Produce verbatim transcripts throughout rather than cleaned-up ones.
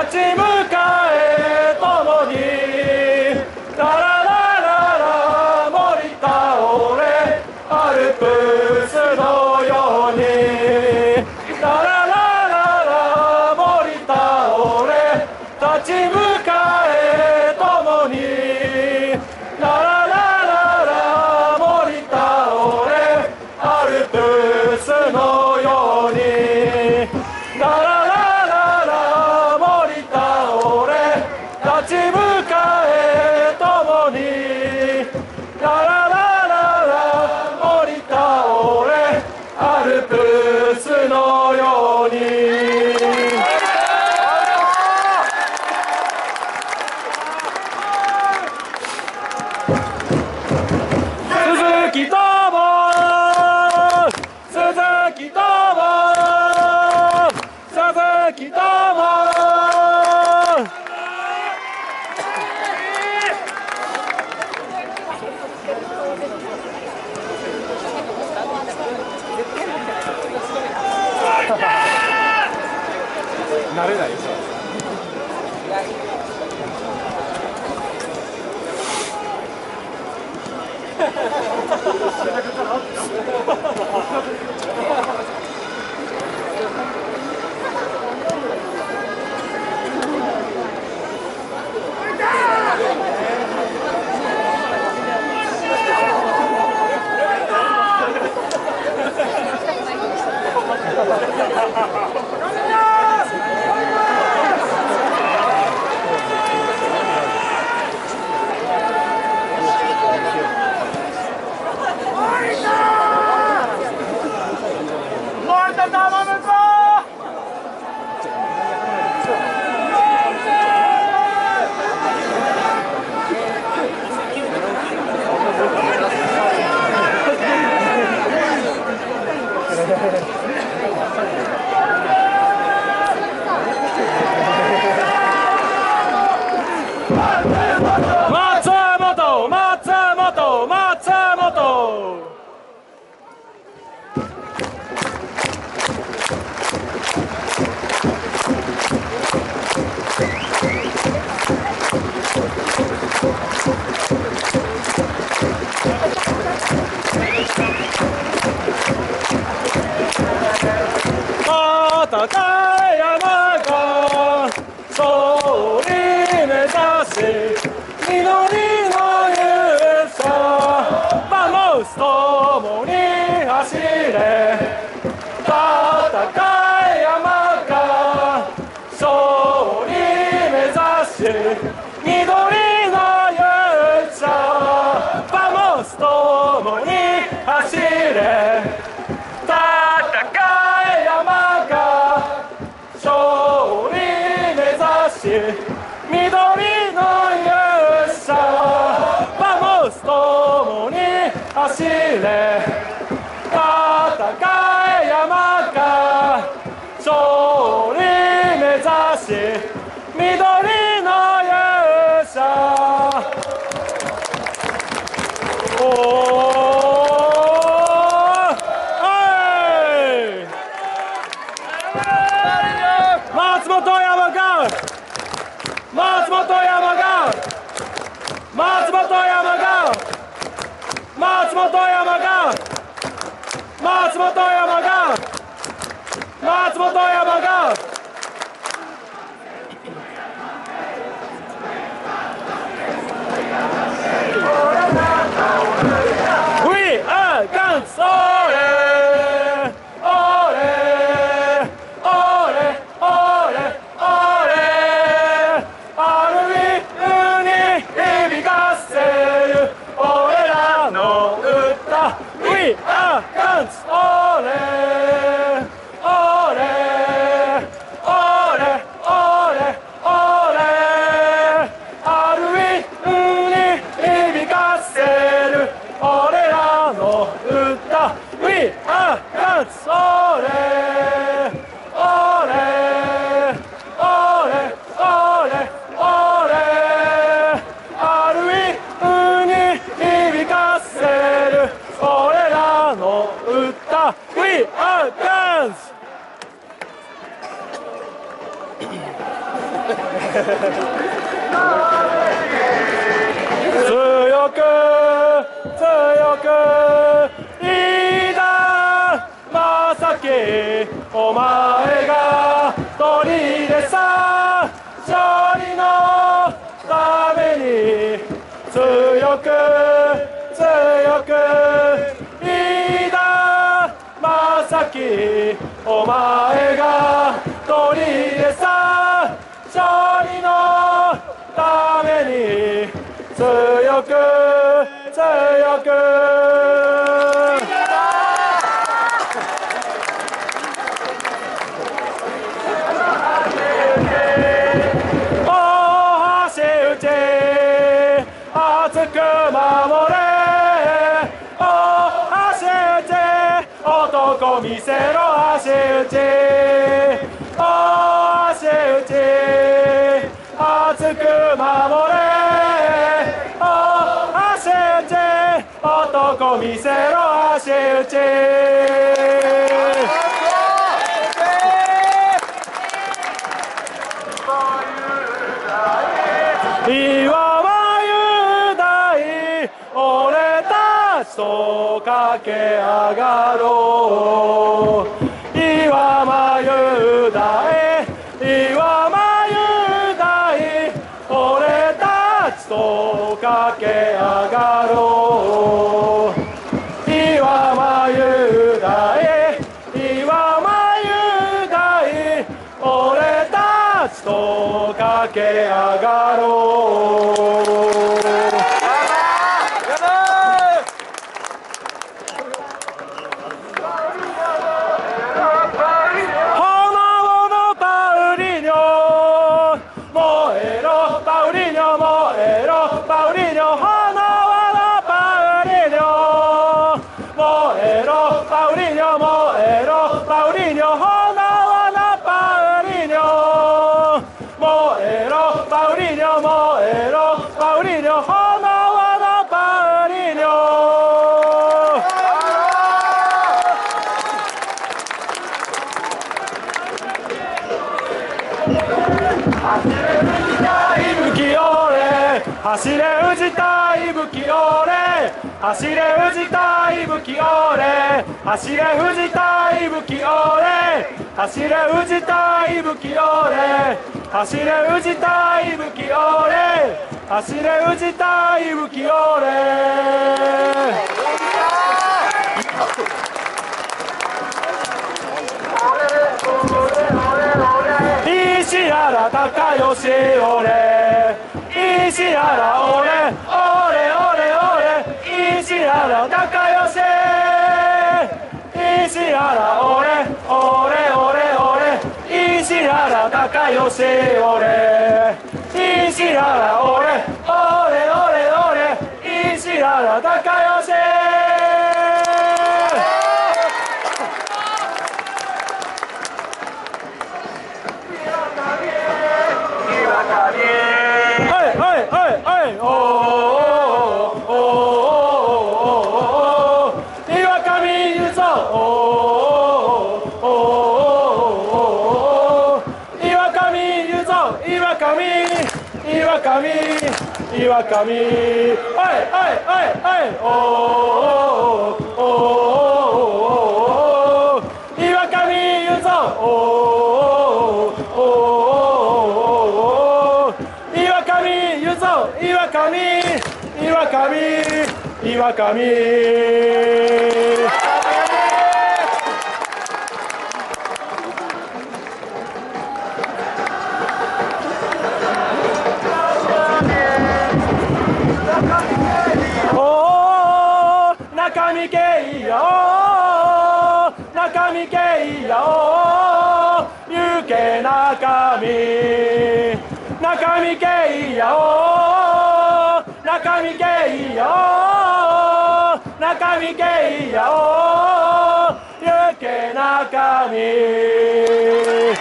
ち向かえ共にラララララ森倒れアルプスのようにラララララ森倒れ立ち向かえ共にラララララ森倒れアルプスのようにラララララ森倒れ立ち向かえ共にラララララ森倒れアルプスのように鈴木友鈴木友鈴木友慣れないでしょ。高い山が勝利目指し緑の勇者バモス共に走れ高い山が勝利目指し緑の勇者バモス共に走れ高い山が勝利目指し緑の勇者バモス共に走れ高い山が勝利目指し緑の勇者お松本山が松本山が松本山が松本山が松本山が松本山がWe are guns! あ強く強く飯田正樹、お前が取りでさ、勝利のために強く強く飯田正樹、お前が取りでさ、勝利のために強く強く大橋打ち熱く守れ、大橋打ち男見せろ、足打ち大橋打ち熱く守れ、男見せろ、足打ち岩間雄大、俺たちと駆け上がろう。岩間雄大、岩間雄大、俺たちと駆け上がろう。岩間雄大、岩間雄大、俺たちと駆け上がろう。炎のパウリニョ、燃えろパウリニョ、燃えろパウリニョ、炎のパウリニョ、燃えろパウリニョ、燃えろパウリニョ、炎のパウリニョ、燃えろパウリニョ、燃えろパウリニョ、炎のパウリニョ。走れ藤田伊吹俺、走れ藤田伊吹俺、走れ藤田伊吹俺、走れ藤田伊吹俺、走れ藤田伊吹俺、走れ藤田伊吹俺。石原貴義俺、石原俺、俺俺俺、石原貴義、石原俺、俺俺俺、石原貴義俺、石原俺、俺俺俺、石原貴義。岩上、岩上、はいはいはいはい、おーおーおー、岩上言うぞ、おーおー、岩上言うぞ、岩上、岩上、岩上。中身系よ、中身系よ、行け中身、中身系よ、中身系よ、中身系よ、行け中身。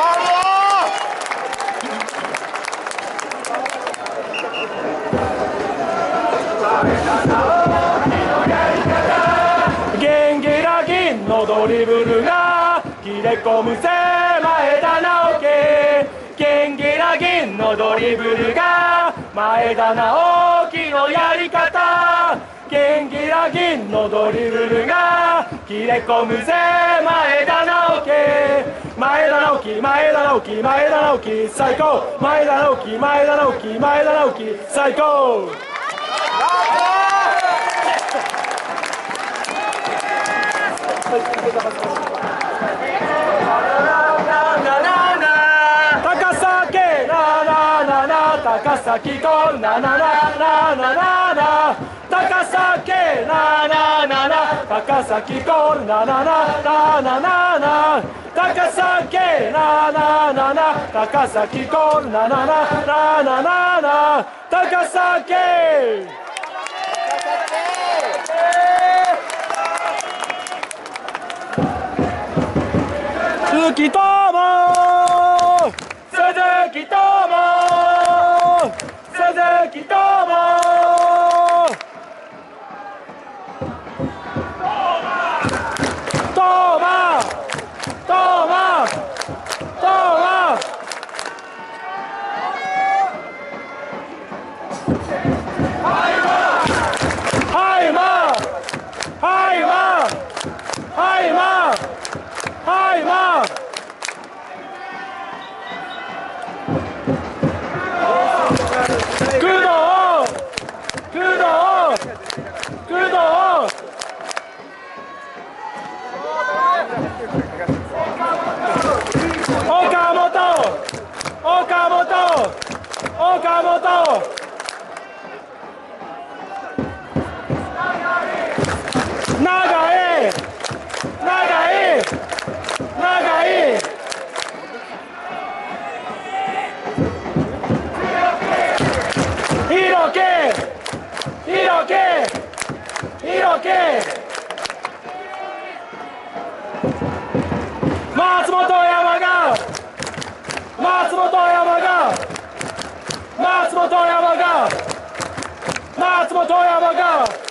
ゲンゲラ銀のドリブルが切れ込む狭い枝直樹、 ゲンゲラ銀のドリブルが前田直樹のやり方。ゲンゲラ銀のドリブルが切れ込むぜ前田直樹。前田直樹前田直樹前田直樹最高。前田直樹前田直樹前田直樹最高。高崎なななな高崎ゴンななななななな高崎なななな高崎ゴンななななななな高崎なななな高崎ゴンななななななな高崎鈴木友鈴木友鈴木友トマトマトマはいまはいまはいまはいま工藤工藤工藤岡本岡本岡本長い長い長いひろきひろきひろき松本山が松本山が松本山が松本山が